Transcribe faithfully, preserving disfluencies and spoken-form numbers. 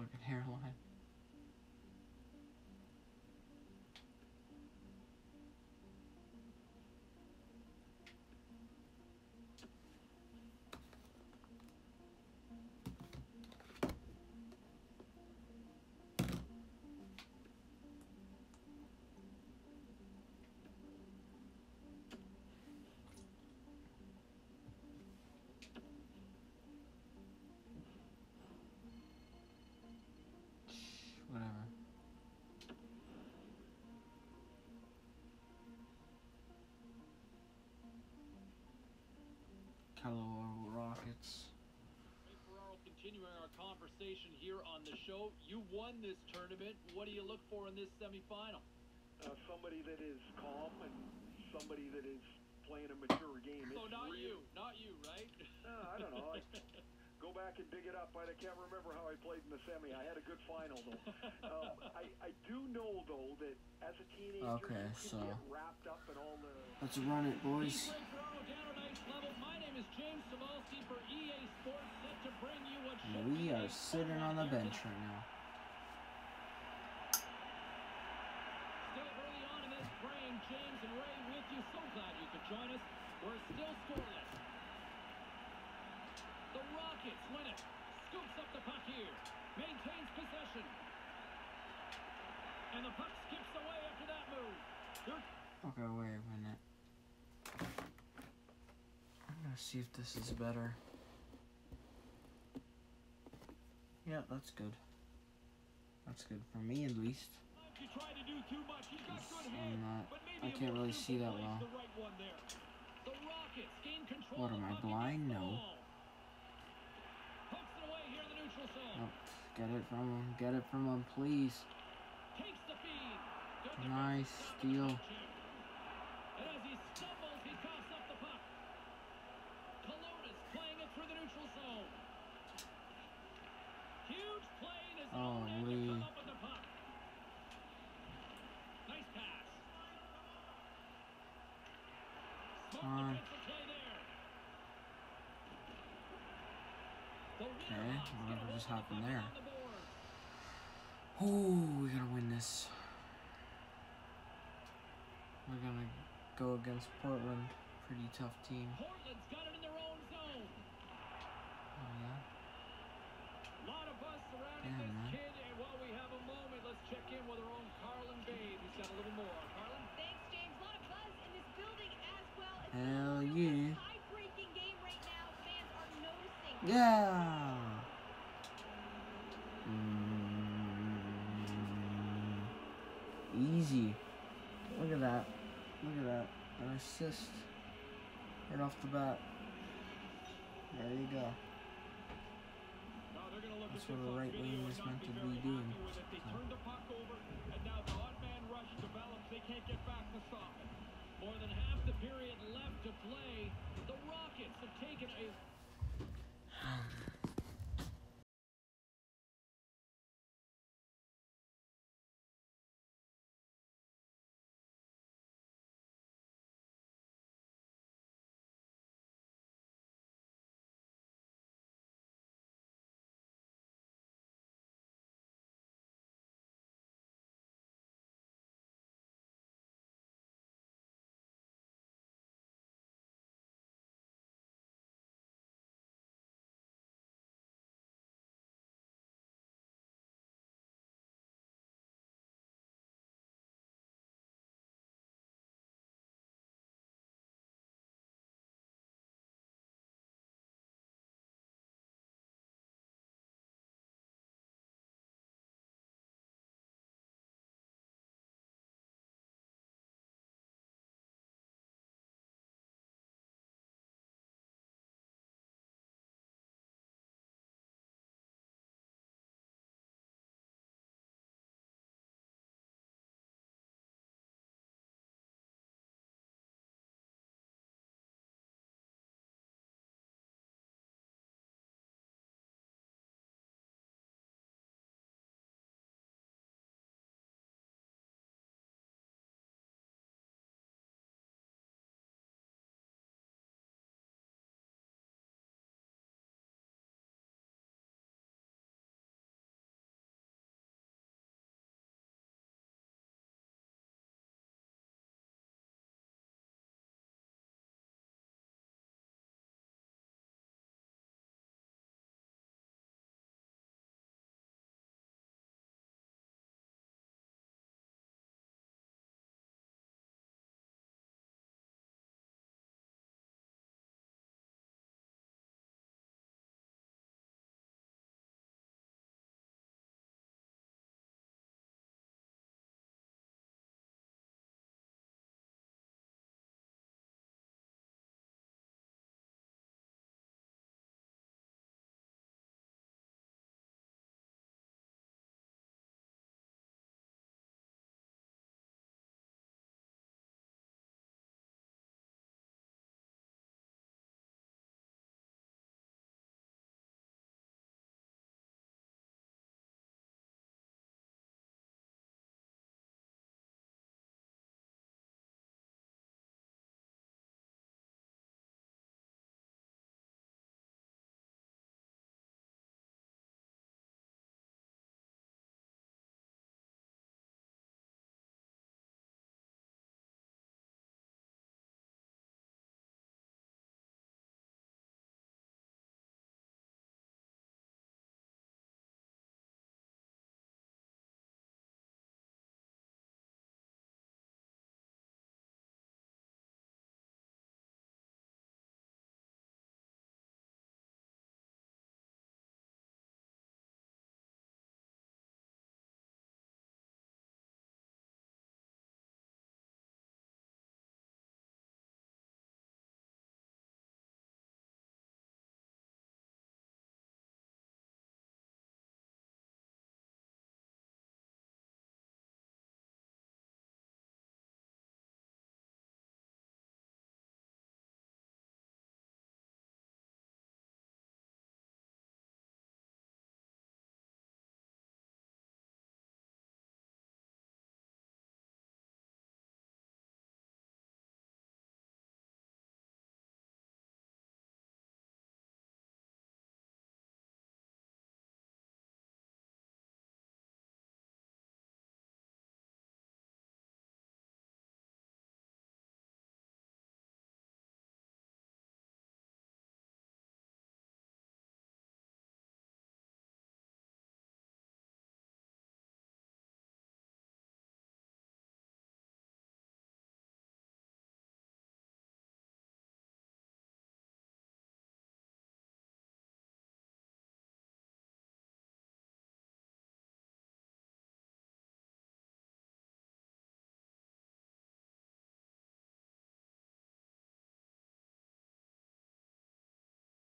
fucking hairline. Whatever. Colorado Rockets. Continuing our conversation here on the show, you won this tournament. What do you look for in this semifinal? Uh, somebody that is calm and somebody that is playing a mature game. Oh, it's not real. you, not you, right? Uh, I don't know. I go back and dig it up. I can't remember how I played in the semi. I had a good final though. um, I, I do know though that as a teenager, Okay, you so can get wrapped up in all the. let's run it, boys. My name is James Cebulski for E A Sports, set to bring you what And we are sitting on the bench right now. Still early on in this frame, James and Ray with you. So glad you could join us. We're still scoreless. The Rockets win it. Scoops up the puck here. Maintains possession. And the puck skips away after that move. They're Okay, wait a minute. I'm gonna see if this is better. Yeah, that's good. That's good for me at least. You try to do too much. He's got good I'm hands, not. but maybe I a can't more really see simple that play is well. the right one there. The Rockets gain control What of am the I puck blind? against the No. wall. Pokes it away here in the neutral zone. Nope. Get it from him. Get it from him, please. Takes the feed. Good Nice defensive steal. stop and And as he stumbles, he coughs up the puck. Colonis playing it through the neutral zone. Huge play in his own end to come up with the puck. Nice pass. Smart defensive play there. The Okay, Winterhawks get whatever a just hold of the happened puck there. on the board. Ooh, we're gonna win this. We're gonna go against Portland. Pretty tough team. Portland's got it in their own zone. Oh yeah. A lot of buzz surrounding Damn, this man. kid, and while we have a moment, let's check in with our own Carlin Babe. He's got a little more. Carlin? Thanks, James. A lot of buzz in this building as well. It's Hell a yeah. tie-breaking game right now. Fans are noticing. Yeah. Mm, easy. Look at that. Look at that. An assist. Right off the bat. There you go. No, they're going to look That's at what this a on right video wing and is not meant be to very be doing. happy with it. They turned the puck over, and now the odd man rush develops. They can't get back to stop it. More than half the period left to play. The